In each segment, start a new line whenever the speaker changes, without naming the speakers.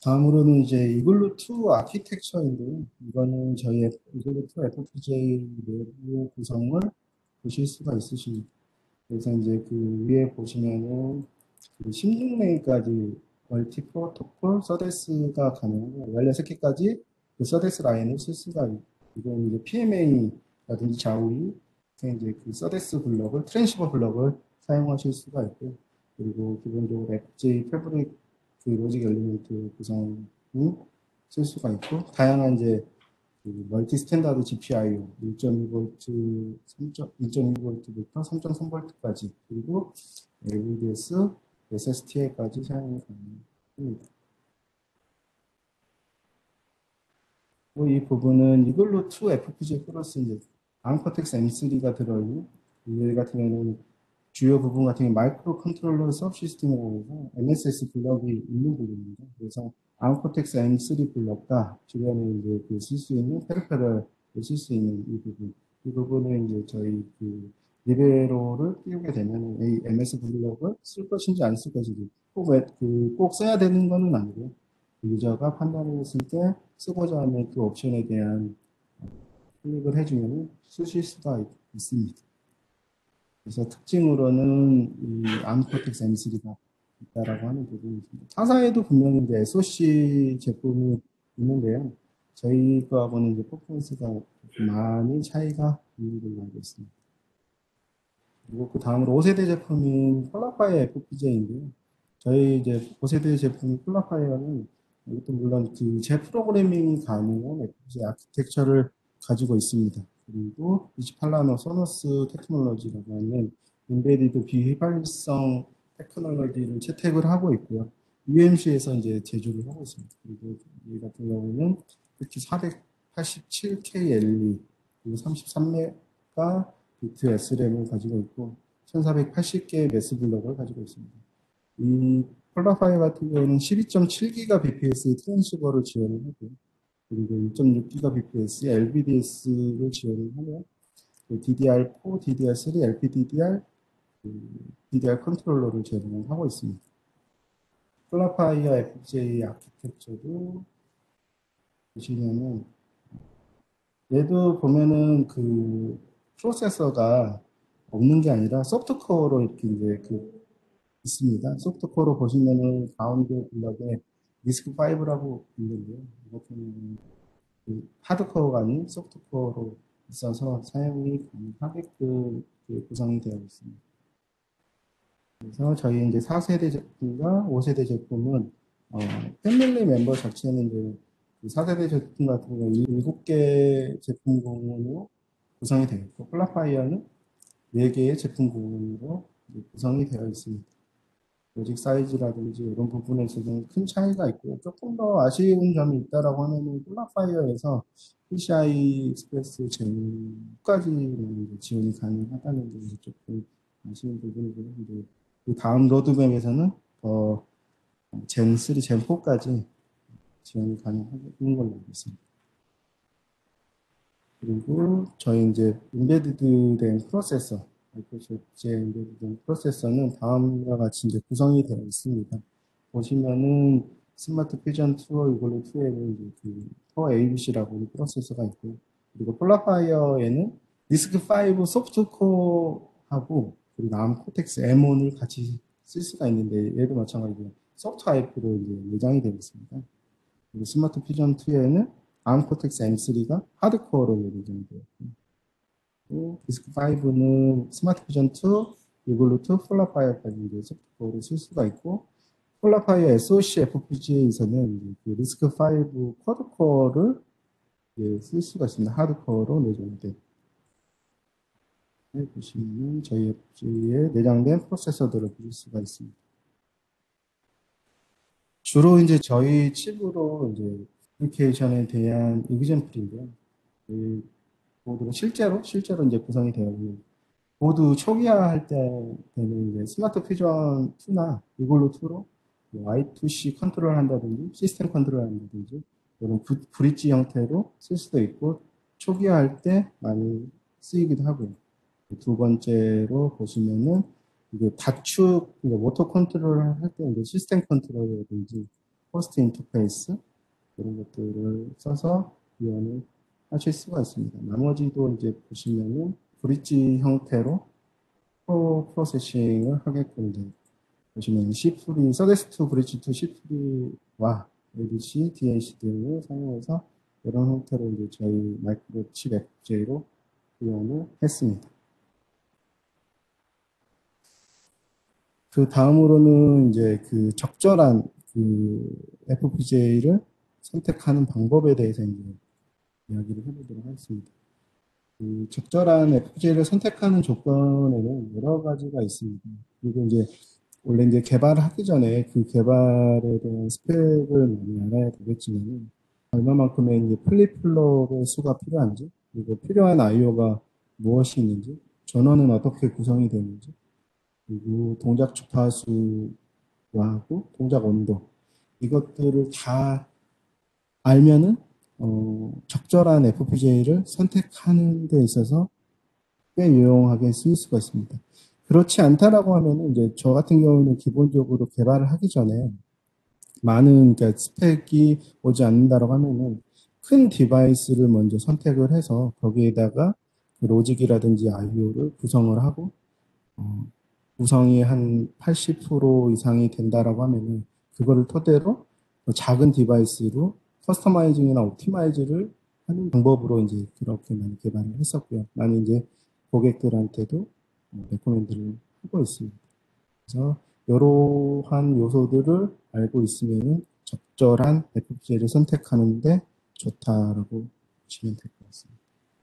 다음으로는 이제 이글루2 아키텍처인데요. 이거는 저희 이글루2 FPGA 내부 구성을 보실 수가 있으십니다. 그래서 이제 그 위에 보시면은 그 16레인까지 멀티 프로토콜 서데스가 가능하고 16개까지 그 서데스 라인을 쓸 수가 있고, 이건 이제 PMA라든지 자우리, 이제 그 서데스 블럭을, 트랜시버 블럭을 사용하실 수가 있고, 그리고 기본적으로 FJ 패브릭 그 로직 엘리멘트 구성을 쓸 수가 있고, 다양한 이제 그 멀티 스탠다드 GPIO 1.2V, 1.2V부터 3.3V까지, 그리고 LVDS, SSTA까지 사용이 가능합니다. 이 부분은 이글루2 FPGA 플러스 이제 암코텍스 M3가 들어있는, 이 같은 경우는 주요 부분 같은 경우 마이크로 컨트롤러 서브시스템으로 MSS 블럭이 있는 부분입니다. 그래서 암코텍스 M3 블럭과 주변에 이제 쓸 수 있는 페르페럴 쓸 수 있는 이 부분을 이제 저희 그 리베로를 띄우게 되면 이 MS 블럭을 쓸 것인지 안 쓸 것인지 꼭 써야 되는 것은 아니고, 유저가 판단을 했을 때 쓰고자 하는 그 옵션에 대한 클릭을 해주면 쓰실 수가 있습니다. 그래서 특징으로는 이 암코텍스 M3가 있다라고 하는 부분이 있습니다. 타사에도 분명히 이제 SoC 제품이 있는데요. 저희 거하고는 이제 퍼포먼스가 많이 차이가 있는 걸로 알고 있습니다. 그리고 그 다음으로 5세대 제품인 콜라파이어 FPGA인데요. 저희 이제 5세대 제품 콜라파이어는 이것도 물론 그 재프로그래밍이 가능한 FPGA 아키텍처를 가지고 있습니다. 그리고 28나노 소너스 테크놀로지라고 하는 인베디드 비휘발성 테크놀로지를 채택을 하고 있고요. UMC에서 이제 제조를 하고 있습니다. 그리고 이 같은 경우는 특히 487K LE 그리고 33메가 비트 SRAM을 가지고 있고 1480개의 매스 블록을 가지고 있습니다. 이 콜라파이어 같은 경우는 12.7GBps의 트랜시버를 지원을 하고, 그리고 1.6GBps의 LVDS를 지원을 하며 DDR4, DDR3, LPDDR, DDR 컨트롤러를 제공을 하고 있습니다. 콜라파이어 FJ 아키텍처도 보시면은 얘도 보면은 그 프로세서가 없는 게 아니라 소프트코어로 이렇게 이제 있습니다. 소프트코어로 보시면은 가운데 블럭에 리스크5라고 있는데요. 이것은 그 하드코어가 아닌 소프트코어로 있어서 사용이 가능하게끔 구성이 되어 있습니다. 그래서 저희 이제 4세대 제품과 5세대 제품은 패밀리 멤버 자체는 이제 4세대 제품 같은 경우 7개 제품 공으로 구성이 되어 있고, 콜라파이어는 4개의 제품 공으로 구성이 되어 있습니다. 로직 사이즈라든지 이런 부분에서는 큰 차이가 있고, 조금 더 아쉬운 점이 있다라고 하면은 콜라파이어에서 PCI 익스프레스 젠까지 지원이 가능하다는 게 조금 아쉬운 부분이고요. 이제 그 다음 로드맵에서는 더 젠3, 젠4까지 지원이 가능한 걸로 알고 있습니다. 그리고 저희 이제 인베디드 된 프로세서, 마이크로소프트의 인베디드 된 프로세서는 다음과 같이 이제 구성이 되어 있습니다. 보시면은 스마트 퓨전 2 이걸로 2에는 이제 그 퍼 ABC라고 하는 프로세서가 있고, 그리고 콜라파이어에는 디스크 5 소프트코어하고 그리고 암 코텍스 M1을 같이 쓸 수가 있는데, 얘도 마찬가지로 소프트 IP로 이제 내장이 되어 있습니다. 그리고 스마트 퓨전 2에는 암 코텍스 M3가 하드코어로 내장이 되어 있고, 디스크 5는 스마트 퓨전 2, 이글루 2, 콜라파이어까지 이제 소프트코어로 쓸 수가 있고, 콜라파이어 SoC FPGA에서는 그 리스크5 쿼드코어를 쓸 수가 있습니다. 하드코어로 내장돼. 보시면 저희 FPGA에 내장된 프로세서들을 보실 수가 있습니다. 주로 이제 저희 칩으로 이제 애플리케이션에 대한 이그젠플인데요. 이 보드가 실제로 이제 구성이 되어 있는, 보드 초기화할 때는 이제 스마트 퓨전 2나 이걸로 2로 I2C 컨트롤 한다든지 시스템 컨트롤 한다든지 이런 브릿지 형태로 쓸 수도 있고, 초기화할 때 많이 쓰이기도 하고요. 두 번째로 보시면은 이게 다축 모터 컨트롤 할 때 이제 시스템 컨트롤이라든지 호스트 인터페이스 이런 것들을 써서 구현을 하실 수가 있습니다. 나머지도 이제 보시면은 브릿지 형태로 프로세싱을 하게끔 이제 보시면 C3, 서데스2 브릿지 2 C3와 ADC, DNC 등을 사용해서 이런 형태로 이제 저희 마이크로칩 FPGA로 구현을 했습니다. 그 다음으로는 이제 그 적절한 그 FPGA를 선택하는 방법에 대해서 이제 이야기를 해보도록 하겠습니다. 그 적절한 FPGA를 선택하는 조건에는 여러 가지가 있습니다. 그리고 이제 원래 이제 개발하기 전에 그 개발에 대한 스펙을 많이 알아야 되겠지만 얼마만큼의 이제 플립플rop의 수가 필요한지 그리고 필요한 IO가 무엇이 있는지 전원은 어떻게 구성이 되는지 그리고 동작 주파수하고 동작 온도 이것들을 다 알면은 적절한 FPGA를 선택하는 데 있어서 꽤 유용하게 쓰일 수가 있습니다. 그렇지 않다라고 하면은 이제 저 같은 경우는 기본적으로 개발을 하기 전에 많은 그러니까 스펙이 오지 않는다라고 하면은 큰 디바이스를 먼저 선택을 해서 거기에다가 그 로직이라든지 IO를 구성을 하고 구성이 한 80% 이상이 된다라고 하면은 그거를 토대로 작은 디바이스로 커스터마이징이나 옵티마이즈를 하는 방법으로 이제 그렇게 많이 개발을 했었고요. 많이 이제 고객들한테도 레코멘드를 하고 있습니다. 그래서 이러한 요소들을 알고 있으면 적절한 FPGA를 선택하는데 좋다라고 보시면 될 것 같습니다.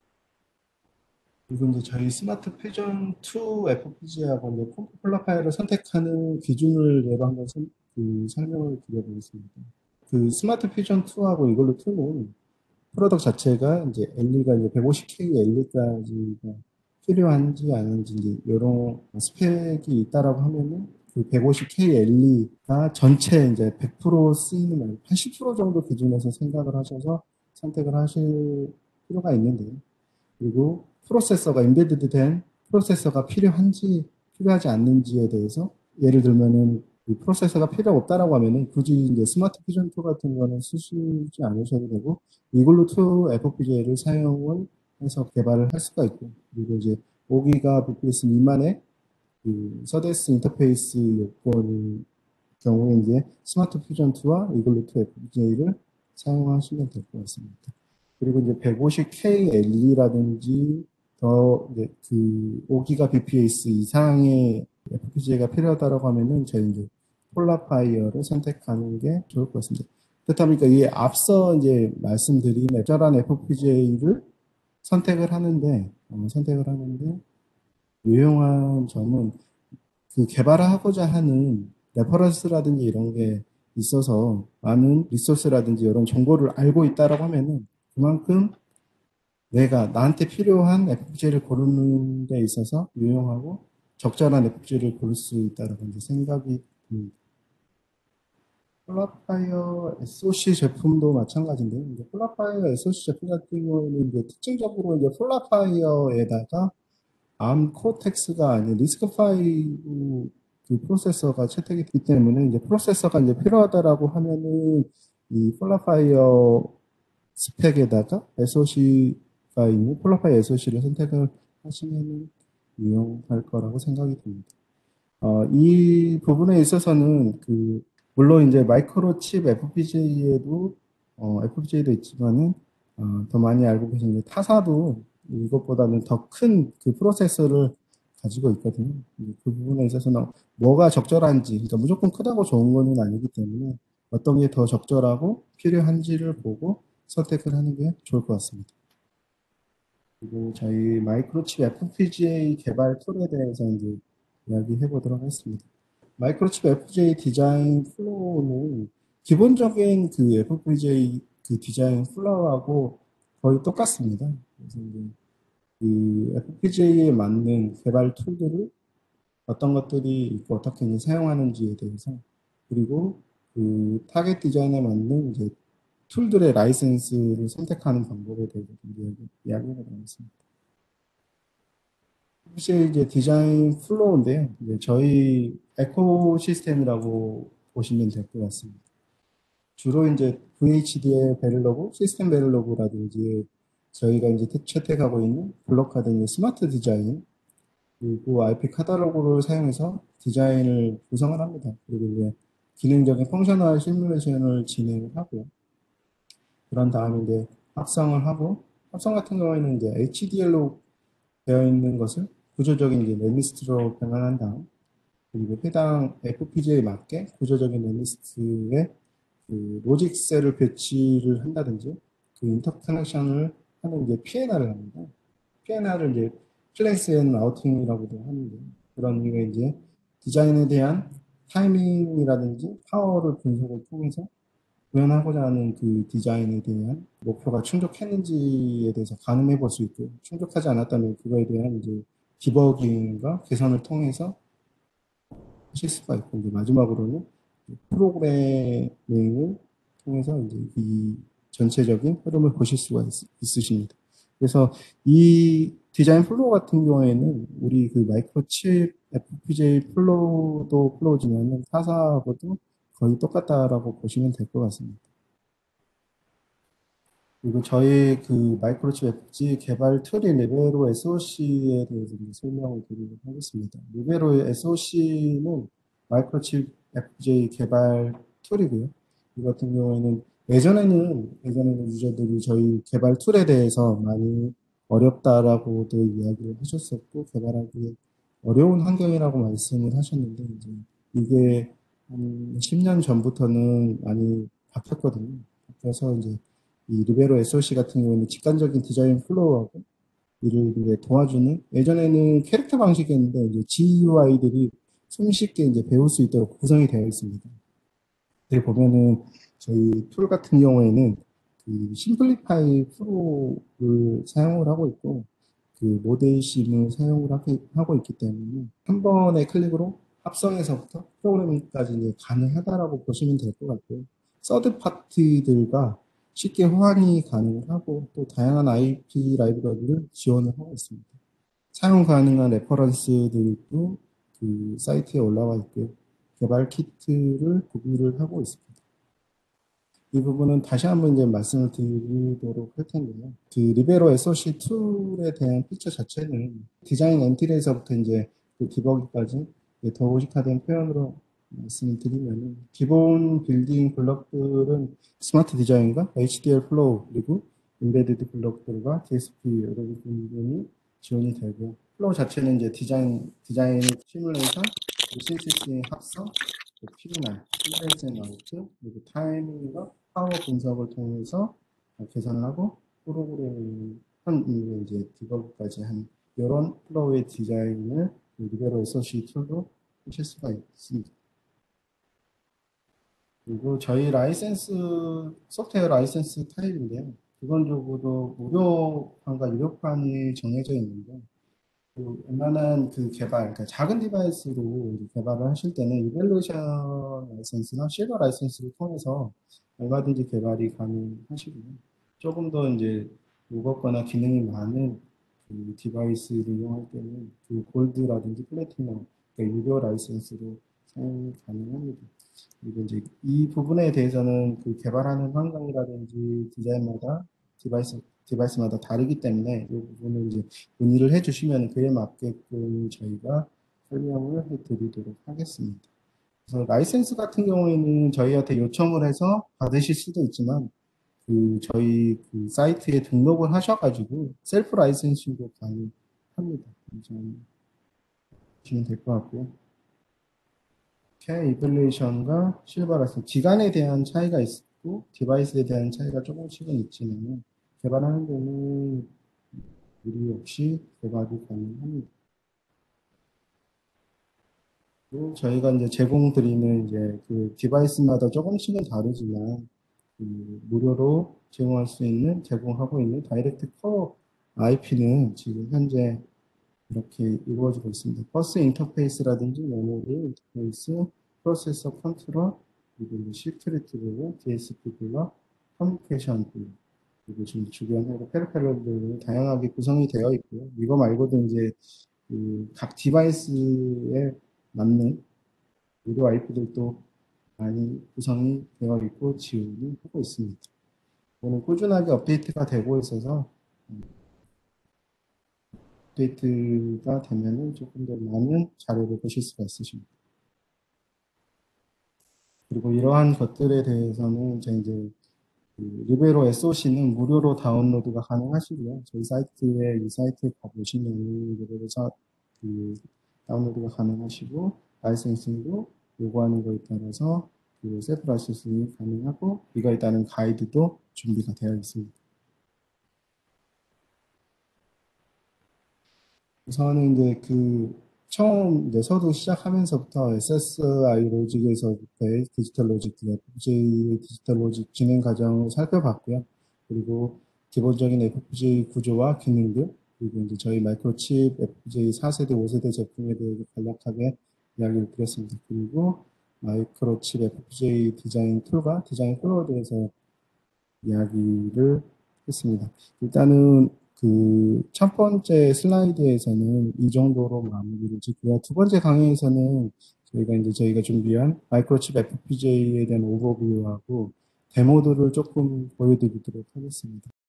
그리고 이제 저희 스마트 퓨전 2 FPGA하고 이제 컴프 폴라파이어를 선택하는 기준을 예로 한번 설명을 드려보겠습니다. 그 스마트 퓨전 2하고 이걸로 2는 프로덕트 자체가 이제 엘리가 이제 150K 엘리까지가 필요한지 아닌지 이제 이런 스펙이 있다라고 하면은 그 150K 엘리가 전체 이제 100% 쓰이는 말고 80% 정도 기준에서 생각을 하셔서 선택을 하실 필요가 있는데요. 그리고 프로세서가 인베디드 된 프로세서가 필요하지 않는지에 대해서 예를 들면은 이 프로세서가 필요 없다라고 하면은 굳이 이제 스마트 퓨전 2 같은 거는 쓰시지 않으셔도 되고 이글루 2 FPGA를 사용을 해서 개발을 할 수가 있고 그리고 이제 5기가 bps 미만의 그 서데스 인터페이스 요건의 경우에 이제 스마트 퓨전 2와 이글루 2 FPGA를 사용하시면 될 것 같습니다. 그리고 이제 150K LE라든지 더 이제 그 5기가 bps 이상의 FPGA가 필요하다고 하면은 저희 이제 폴라파이어를 선택하는 게 좋을 것 같습니다. 그렇다 보니까 이 앞서 이제 말씀드린 적절한 FPGA를 선택을 하는데 유용한 점은 그 개발하고자 하는 레퍼런스라든지 이런 게 있어서 많은 리소스라든지 이런 정보를 알고 있다라고 하면은 그만큼 내가 나한테 필요한 FPGA를 고르는 데 있어서 유용하고 적절한 FPGA를 고를 수 있다라고 이제 생각이 듭니다. 폴라파이어 SoC 제품도 마찬가지인데요. 이제 폴라파이어 SoC 제품 같은 경우에는 이제 특징적으로 이제 폴라파이어에다가 암 코텍스가 아닌 리스크5 그 프로세서가 채택이 되기 때문에 이제 프로세서가 이제 필요하다라고 하면은 이 폴라파이어 스펙에다가 SoC가 있는 폴라파이어 SoC를 선택을 하시면 유용할 거라고 생각이 듭니다. 이 부분에 있어서는 물론 이제 마이크로칩 FPGA도 있지만은 더 많이 알고 계신 타사도 이것보다는 더 큰 그 프로세서를 가지고 있거든요. 그 부분에 있어서는 뭐가 적절한지, 그러니까 무조건 크다고 좋은 거는 아니기 때문에 어떤 게 더 적절하고 필요한지를 보고 선택을 하는 게 좋을 것 같습니다. 그리고 저희 마이크로칩 FPGA 개발 툴에 대해서 이제 이야기해 보도록 하겠습니다. 마이크로칩 FPGA 디자인 플로우는 기본적인 그 FPGA 그 디자인 플로우하고 거의 똑같습니다. 그래서 이제 그 FPGA에 맞는 개발 툴들을 어떤 것들이 있고 어떻게 이제 사용하는지에 대해서 그리고 그 타겟 디자인에 맞는 이제 툴들의 라이센스를 선택하는 방법에 대해서 이야기해 보도록 하겠습니다. 혹시 이제 디자인 플로우인데요. 이제 저희 에코시스템이라고 보시면 될 것 같습니다. 주로 이제 VHDL 베릴러브, 시스템 베릴러브라든지 저희가 이제 채택하고 있는 블록화된 스마트 디자인 그리고 IP 카탈로그를 사용해서 디자인을 구성을 합니다. 그리고 이제 기능적인 펑셔널 시뮬레이션을 진행을 하고요. 그런 다음에 이제 합성을 하고 합성 같은 경우에는 이제 HDL로 되어 있는 것을 구조적인 이제 넷리스트로 변환한 다음 그리고 해당 FPGA에 맞게 구조적인 넷리스트에 그 로직 셀을 배치를 한다든지 그 인터커넥션을 하는 이제 PNR을 합니다. PNR을 이제 플레이스 앤 라우팅이라고도 하는데 그런 이유에 이제 디자인에 대한 타이밍이라든지 파워를 분석을 통해서 구현하고자 하는 그 디자인에 대한 목표가 충족했는지에 대해서 가늠해 볼 수 있고 충족하지 않았다면 그거에 대한 이제 디버깅과 개선을 통해서 하실 수가 있고 이제 마지막으로는 프로그래밍을 통해서 이제 이 전체적인 흐름을 보실 수가 있으십니다. 그래서 이 디자인 플로우 같은 경우에는 우리 그 마이크로칩 FPGA 플로우도 플로우지만 타사하고도 거의 똑같다라고 보시면 될 것 같습니다. 그리고 저희 그 마이크로칩 FPGA 개발 툴인 리베로 SoC에 대해서 이제 설명을 드리도록 하겠습니다. 리베로 SoC는 마이크로칩 FPGA 개발 툴이고요. 이 같은 경우에는 예전에는 유저들이 저희 개발 툴에 대해서 많이 어렵다라고도 이야기를 하셨었고 개발하기 어려운 환경이라고 말씀을 하셨는데 이제 이게 한 10년 전부터는 많이 바뀌었거든요. 그래서 이제 이 리베로 SoC 같은 경우는 직관적인 디자인 플로우하고 이를 이제 도와주는 예전에는 캐릭터 방식이었는데 이제 GUI들이 손쉽게 이제 배울 수 있도록 구성이 되어 있습니다. 여기 보면은 저희 툴 같은 경우에는 그 심플리파이 프로를 사용을 하고 있고 그 모데이심을 사용을 하고 있기 때문에 한 번의 클릭으로 합성에서부터 프로그래밍까지 이제 가능하다라고 보시면 될 것 같고요. 서드 파티들과 쉽게 호환이 가능하고 또 다양한 IP 라이브러리를 지원을 하고 있습니다. 사용 가능한 레퍼런스들도 그 사이트에 올라와 있고요. 개발 키트를 구비를 하고 있습니다. 이 부분은 다시 한번 이제 말씀을 드리도록 할 텐데요. 그 리베로 SoC 툴에 대한 피처 자체는 디자인 엔트리에서부터 이제 그 디버기까지 더 오직화된 표현으로 말씀을 드리면 기본 빌딩 블록들은 스마트 디자인과 HDR 플로우 그리고 인베디드 블록들과 DSP 이런 부분이 지원이 되고 플로우 자체는 이제 디자인 시뮬레이션, CCC 합성, PNR, 시뮬레이션 아웃, 그리고 타이밍과 파워 분석을 통해서 계산을 하고 프로그래밍 한 이후에 이제 디버그까지 한 이런 플로우의 디자인을 리베로 SoC 툴로 하실 수가 있습니다. 그리고 저희 라이센스 소프트웨어 라이센스 타입인데요. 기본적으로 무료판과 유료판이 정해져 있는데 그 웬만한 그 개발, 그러니까 작은 디바이스로 개발을 하실 때는 이벨루션 라이센스나 실버 라이센스를 통해서 얼마든지 개발이 가능하시고요. 조금 더 이제 무겁거나 기능이 많은 그 디바이스를 이용할 때는 그 골드라든지 플래티넘, 그러니까 유료 라이센스로 사용이 가능합니다. 그리고 이제 이 부분에 대해서는 그 개발하는 환경이라든지 디자인마다 디바이스마다 다르기 때문에 이 부분을 이제 문의를 해주시면 그에 맞게끔 저희가 설명을 해드리도록 하겠습니다. 그래서 라이센스 같은 경우에는 저희한테 요청을 해서 받으실 수도 있지만 그 저희 그 사이트에 등록을 하셔가지고 셀프 라이센싱도 가능합니다. 좀 보시면 될 것 같고요. 이블레이션과 실버 라이센스 기간에 대한 차이가 있고 디바이스에 대한 차이가 조금씩은 있지만 개발하는 데는 무리 없이 개발이 가능합니다. 그리고 저희가 이제 제공드리는 이제 그 디바이스마다 조금씩은 다르지만 그 무료로 제공하고 있는 다이렉트 커 IP는 지금 현재 이렇게 이루어지고 있습니다. 버스 인터페이스라든지 메모리 인터페이스, 프로세서 컨트롤, 그리고 시프트 리트브, DSP 블록, 커뮤니케이션 블록, 그리고 지금 주변에 페리페럴들이 다양하게 구성이 되어 있고요. 이거 말고도 이제 그각 디바이스에 맞는 무료 IP들도 많이 구성이 되어 있고 지원을 하고 있습니다. 오늘 꾸준하게 업데이트가 되고 있어서 업데이트가 되면은 조금 더 많은 자료를 보실 수가 있으십니다. 그리고 이러한 것들에 대해서는 이제 그 리베로 SOC는 무료로 다운로드가 가능하시고요. 저희 사이트에 이 사이트에 가보시면 리베로 그 다운로드가 가능하시고 라이센싱도 요구하는 거에 따라서 그 셀프 라이센싱이 가능하고 이거에 따른 가이드도 준비가 되어 있습니다. 우선은 이제 그 처음 이제 서두 시작하면서부터 SSI 로직에서부터의 디지털 로직, FPGA 디지털 로직 진행 과정을 살펴봤고요. 그리고 기본적인 FPGA 구조와 기능들, 그리고 이제 저희 마이크로칩 FPGA 4세대, 5세대 제품에 대해서 간략하게 이야기를 드렸습니다. 그리고 마이크로칩 FPGA 디자인 툴과 디자인 플로우에 대해서 이야기를 했습니다. 일단은 그 첫 번째 슬라이드에서는 이 정도로 마무리를 짓고요. 두 번째 강의에서는 저희가 준비한 마이크로칩 FPGA에 대한 오버뷰하고 데모들을 조금 보여드리도록 하겠습니다.